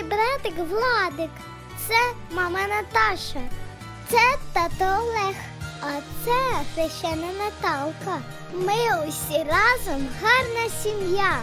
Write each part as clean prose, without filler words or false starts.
братик Владик, це мама Наташа, це тато Олег, а це хрещена Наталка. Ми усі разом гарна сім'я.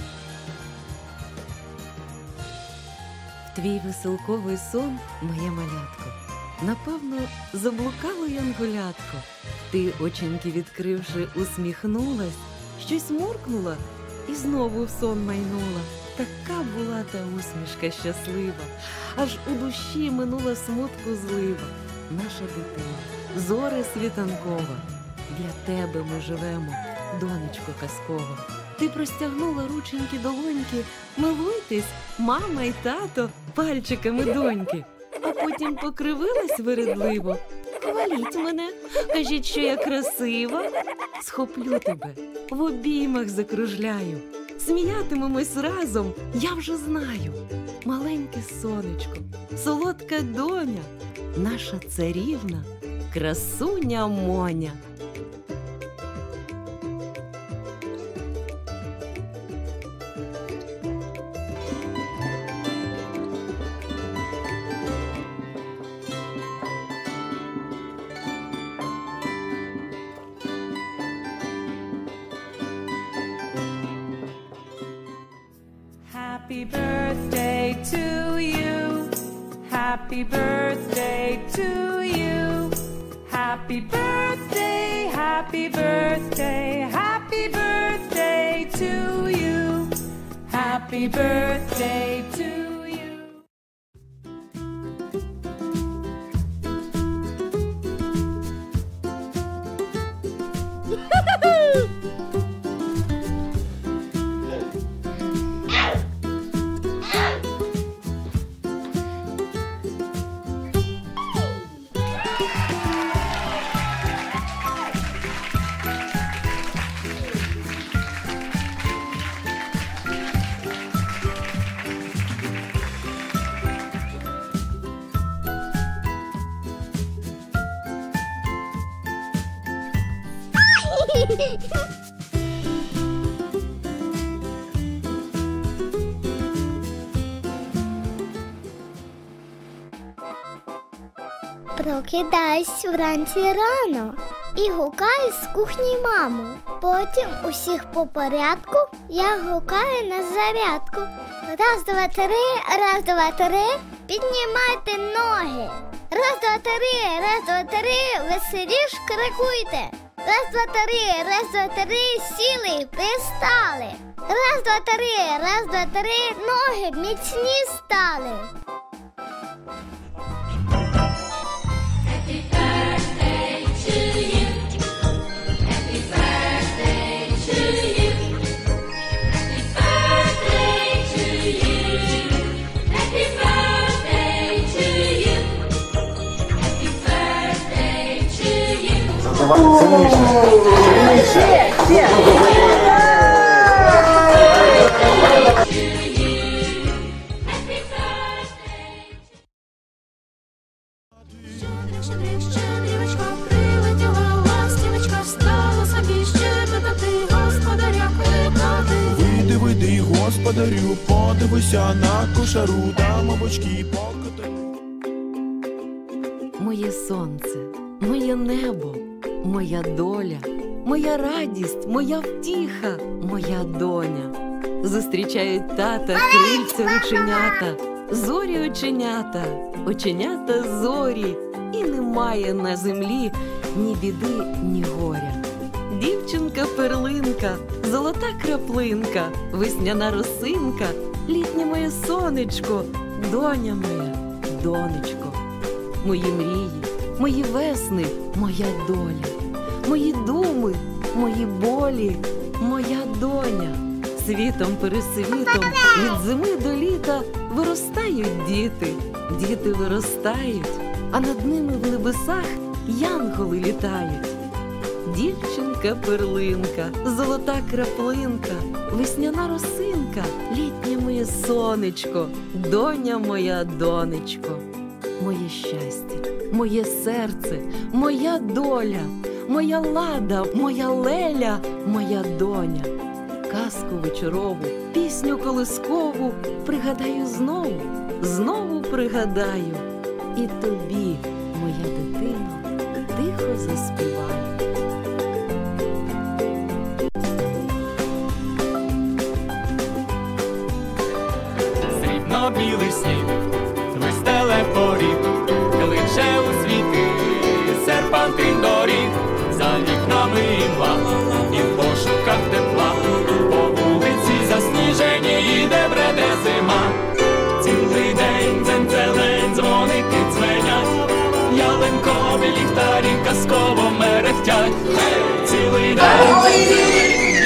В твій веселковий сон, моє малятко, напевно, заблукало янголятко. Ти, оченьки відкривши, усміхнулась, щось муркнула і знову в сон майнула. Така була та усмішка щаслива, аж у душі минула смутку злива. Наша дитина, зоре світанкова, для тебе ми живемо, донечко казкова. Ти простягнула рученьки долоньки, милуйтесь, мама й тато, пальчиками доньки. А потім покривилась вередливо. Хваліть мене, кажіть, що я красива. Схоплю тебе, в обіймах закружляю. Сміятимемось разом, я вже знаю. Маленьке сонечко, солодка доня, наша царівна, красуня Моня. Happy birthday to you. Happy birthday to you. Happy birthday, happy birthday, happy birthday to you. Happy birthday to you. Прокидаюсь вранці рано і гукаю з кухні маму. Потім усіх по порядку я гукаю на зарядку. Раз, два, три, раз, два, три, піднімайте ноги. Раз, два, три, веселіш крикуйте. Раз, два, три, сіли, пристали. Раз, два, три, ноги міцні стали. Вийди, господарю, подивися на кошару, там овочки покотарю. Моє сонце, моє небо, моя доля, моя радість, моя втіха, моя доня. Зустрічають тата, крильця оченята, зорі оченята, оченята зорі. І немає на землі ні біди, ні горя. Дівчинка-перлинка, золота краплинка, весняна росинка, літнє моє сонечко, доня моя, донечко. Мої мрії, мої весни, моя доля, мої думи, мої болі, моя доня. Світом пересвітом, від зими до літа виростають діти, діти виростають, а над ними в небесах янголи літають. Дівчинка-перлинка, золота краплинка, весняна росинка, літнє моє сонечко, доня моя, донечко. Моє щастя, моє серце, моя доля, моя лада, моя леля, моя доня. Казку вечорову Пісню колискову пригадаю знову, знову пригадаю. І тобі, моя дитино, тихо заспіваю. Білий сніг вистеле поріг, кличе у світи серпантин доріг, за вікнами імла і в пошуках тепла, по вулиці засніжені іде бреде зима. Цілий день дзень-дзелень, дзвоники дзвенять, ялинкові ліхтарі казково мерехтять. Цілий день дзень-дзелень,